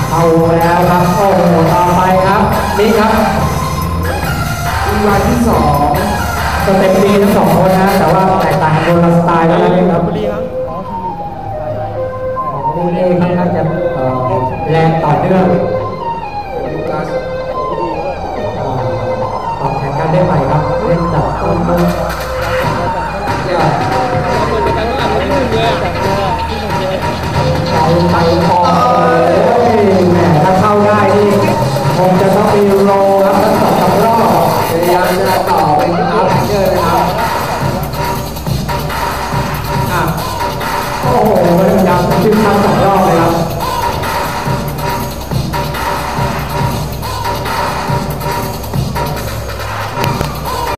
เอาแล้วครับโอ้โหต่อไปครับนี่ครับรายที่สองสเต็ปดีทั้งสองคนนะแต่ว่าแตกต่างกันคนละสไตล์แล้วนะครับของนี่เองน่าจะแรงต่อเนื่องตอบแทนกันได้ใหม่ครับเล่นดับต้นไปพอแหมถ้าเข้าได้นี่คงจะต้องมีโลครับทั้งสองรอบพยายามจะต่อไปอัพเยอะนะครับโอ้โหพยายามจะขึ้นมา